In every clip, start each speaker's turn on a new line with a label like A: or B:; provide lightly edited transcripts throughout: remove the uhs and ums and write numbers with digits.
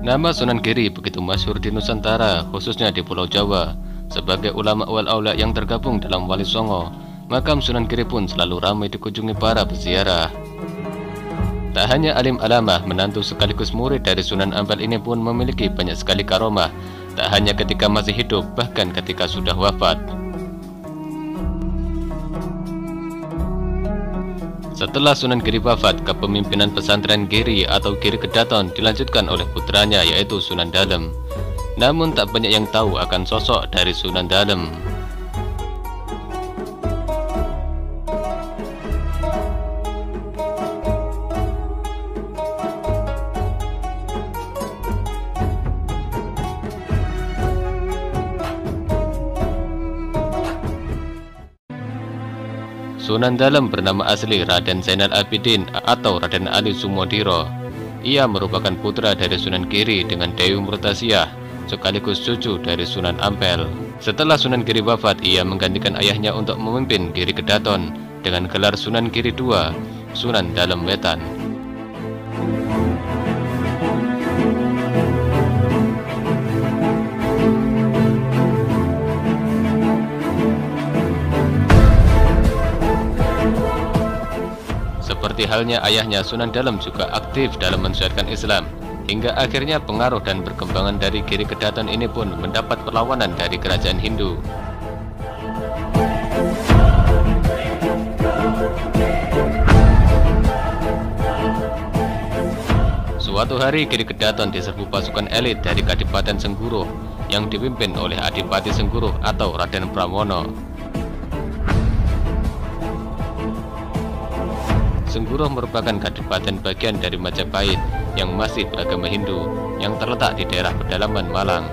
A: Nama Sunan Giri begitu masyhur di Nusantara, khususnya di Pulau Jawa. Sebagai ulama wal aulia yang tergabung dalam Wali Songo, makam Sunan Giri pun selalu ramai dikunjungi para peziarah. Tak hanya alim alamah, menantu sekaligus murid dari Sunan Ampel ini pun memiliki banyak sekali karomah, tak hanya ketika masih hidup, bahkan ketika sudah wafat. Setelah Sunan Giri wafat, kepemimpinan pesantren Giri atau Giri Kedaton dilanjutkan oleh putranya, yaitu Sunan Dalem. Namun tak banyak yang tahu akan sosok dari Sunan Dalem. Sunan Dalem bernama asli Raden Zainal Abidin atau Raden Ali Sumodiro. Ia merupakan putra dari Sunan Giri dengan Dewi Murtasiah, sekaligus cucu dari Sunan Ampel. Setelah Sunan Giri wafat, ia menggantikan ayahnya untuk memimpin Giri Kedaton dengan gelar Sunan Giri II, Sunan Dalem Wetan. Seperti halnya ayahnya, Sunan Dalem juga aktif dalam mensyariatkan Islam, hingga akhirnya pengaruh dan perkembangan dari Giri Kedaton ini pun mendapat perlawanan dari kerajaan Hindu. Suatu hari Giri Kedaton diserbu pasukan elit dari Kadipaten Sengguruh yang dipimpin oleh Adipati Sengguruh atau Raden Pramono. Sengguruh merupakan kadipaten bagian dari Majapahit yang masih beragama Hindu yang terletak di daerah pedalaman Malang.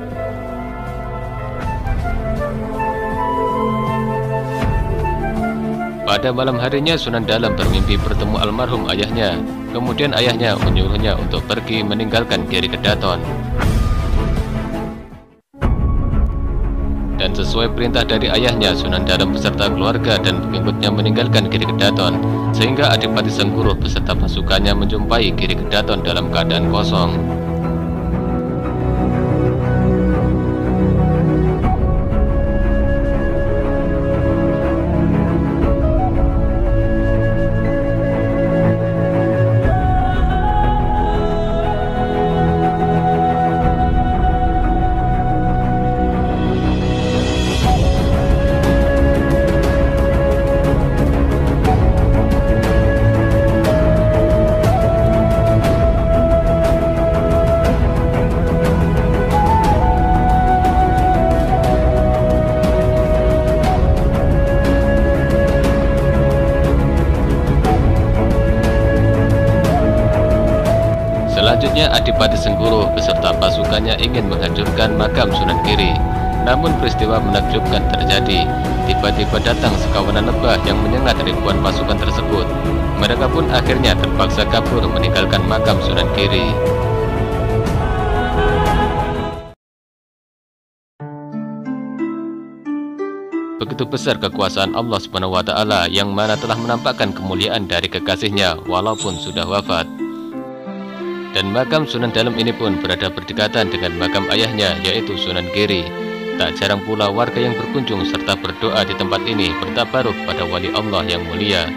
A: Pada malam harinya Sunan Dalem bermimpi bertemu almarhum ayahnya. Kemudian ayahnya menyuruhnya untuk pergi meninggalkan Giri Kedaton. Dan sesuai perintah dari ayahnya, Sunan Dalem beserta keluarga dan pengikutnya meninggalkan Giri Kedaton, sehingga Adipati Sengguruh beserta pasukannya menjumpai Giri Kedaton dalam keadaan kosong. Selanjutnya Adipati Sengguruh beserta pasukannya ingin menghancurkan makam Sunan Giri. Namun peristiwa menakjubkan terjadi. Tiba-tiba datang sekawanan lebah yang menyengat ribuan pasukan tersebut. Mereka pun akhirnya terpaksa kabur meninggalkan makam Sunan Giri. Begitu besar kekuasaan Allah Subhanahu wa Ta'ala yang mana telah menampakkan kemuliaan dari kekasihnya walaupun sudah wafat. Dan makam Sunan Dalem ini pun berada berdekatan dengan makam ayahnya, yaitu Sunan Giri. Tak jarang pula warga yang berkunjung serta berdoa di tempat ini bertabaruk pada wali Allah yang mulia.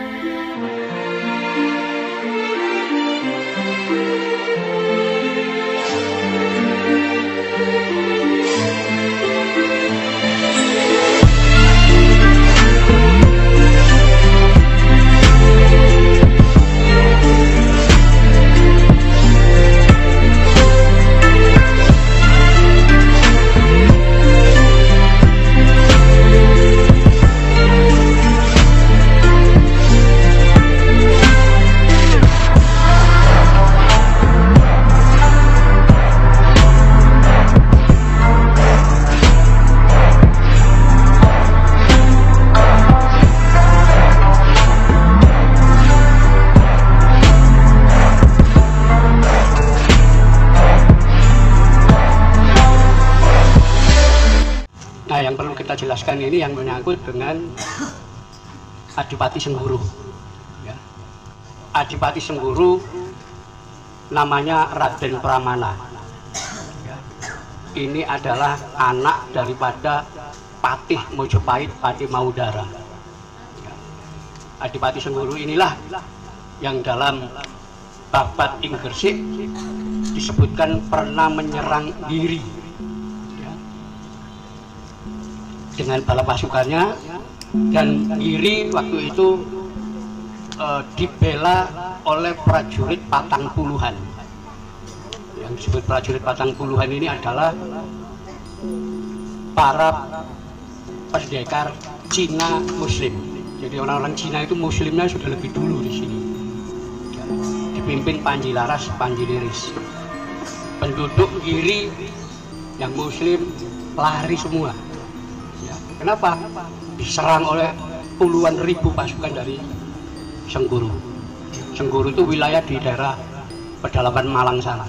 B: Nah, yang perlu kita jelaskan ini yang menyangkut dengan Adipati Sengguruh. Ya. Adipati Sengguruh namanya Raden Pramana. ini adalah anak daripada Patih Mojopahit, Patih Maudara. Adipati Sengguru inilah yang dalam Babat ing Gresik disebutkan pernah menyerang Giri dengan bala pasukannya, dan Giri waktu itu dibela oleh prajurit patang puluhan. Yang disebut prajurit patang puluhan ini adalah para pendekar Cina Muslim. Jadi orang-orang Cina itu Muslimnya sudah lebih dulu di sini. Dipimpin Panji Laras, Panji Liris. Penduduk Giri yang Muslim lari semua. Ya, kenapa? Diserang oleh puluhan ribu pasukan dari Sengguru. Sengguru itu wilayah di daerah pedalaman Malang sana.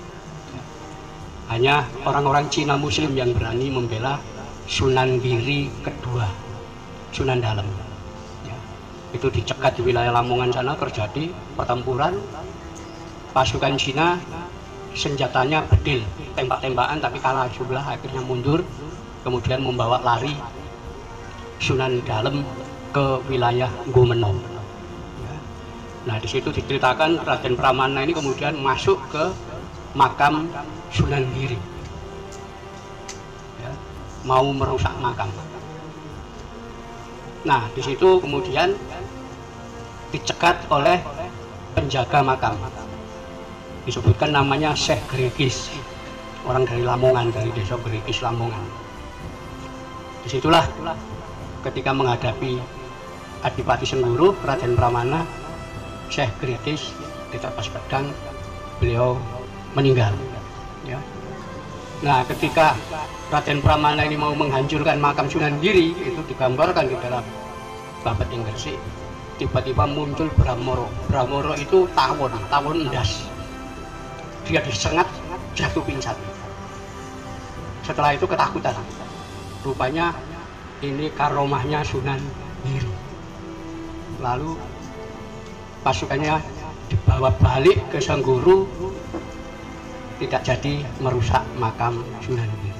B: Hanya orang-orang Cina Muslim yang berani membela Sunan Giri kedua, Sunan Dalem. Ya, itu dicegat di wilayah Lamongan sana, terjadi pertempuran. Pasukan Cina senjatanya bedil, tembak-tembakan, tapi kalah jumlah, akhirnya mundur, kemudian membawa lari Sunan Dalem ke wilayah Gumeno. Ya. Nah, di situ diceritakan Raden Pramana ini kemudian masuk ke makam Sunan Giri, ya, mau merusak makam. Nah, di situ kemudian dicegat oleh penjaga makam. Disebutkan namanya Syekh Gregis, orang dari Lamongan, dari desa Gregis Lamongan. Disitulah ketika menghadapi Adipati Sengguru, Raden Pramana, Syekh Gregis diterpas pedang, beliau meninggal. Ya. Nah, ketika Raden Pramana ini mau menghancurkan makam Sunan Giri, itu digambarkan di dalam Babat ing Gresik. Tiba-tiba muncul Bramoro. Bramoro itu tawon endas. Dia disengat, jatuh pingsan. Setelah itu ketakutan. Rupanya ini karomahnya Sunan Giri. Lalu pasukannya dibawa balik ke Sengguru, tidak jadi merusak makam Sunan Giri.